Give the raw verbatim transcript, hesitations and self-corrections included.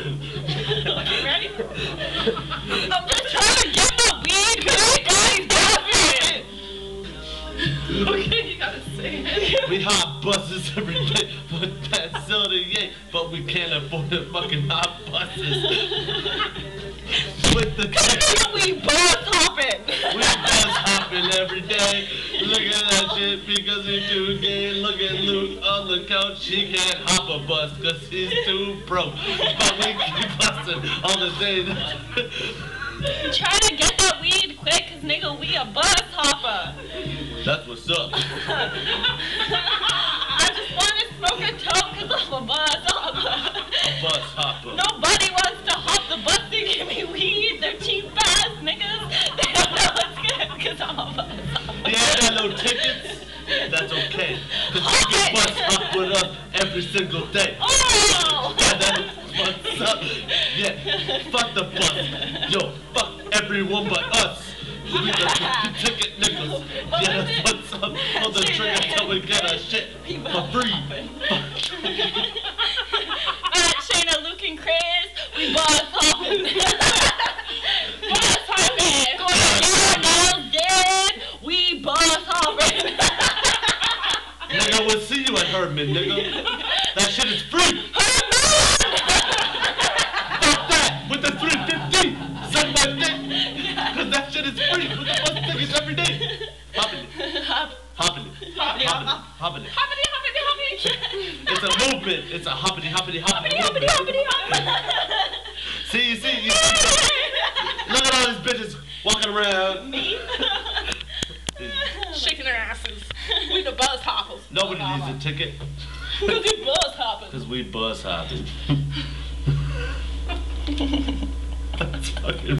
Okay, ready? I'm just trying to get my weed because you guys got it. Okay, you gotta say it. We hot buses every day with that soda, yeah, but we can't afford the fucking hot buses. With the Cause we bus hopping. We bus hopping every day. Look at that shit because he's too gay. Look at Luke on the couch. He can't hop a bus because he's too broke. But we keep busting all the day. Try to get that weed quick, cause nigga, we a bus hopper. That's what's up. I just want to smoke a toke cause I'm a bus hopper. A bus hopper. Nobody wants to hop the bus to give me weed. They're cheap ass niggas. They don't know what's good cause I'm a bus hopper. Yeah, got no tickets. That's okay. Cause you can bus hop with us every single day. Oh! Yeah, that's what's up. Yeah, fuck the bus. Yo, fuck everyone but us. We the ticket niggas. Yeah, that's what's up. Pull the trigger till we get our shit for free. Alright, Shayna, Luke, and Chris, we bus hopping. Bus hopping. Going to your nails dead. We bus hopping. Nigga, we'll see you at Herman, nigga. That shit is free. Fuck that with the three fifty. Suck my dick. Cause that shit is free with the bus tickets every day. Hopping it. Hop. Hopping it. Hoppity, Hopping it. hop. Hopping it. Hoppity, hoppity, hoppity. It's a movement. It's a hoppity, hoppity, hoppity. Hoppity, hoppity, hoppity. See, you see, you see. Look at all these bitches walking around. Me? Shaking their asses. We the buzz hoppers. Nobody needs a ticket. Cause we bus hopping. Cause we buzz hopping. That's fucking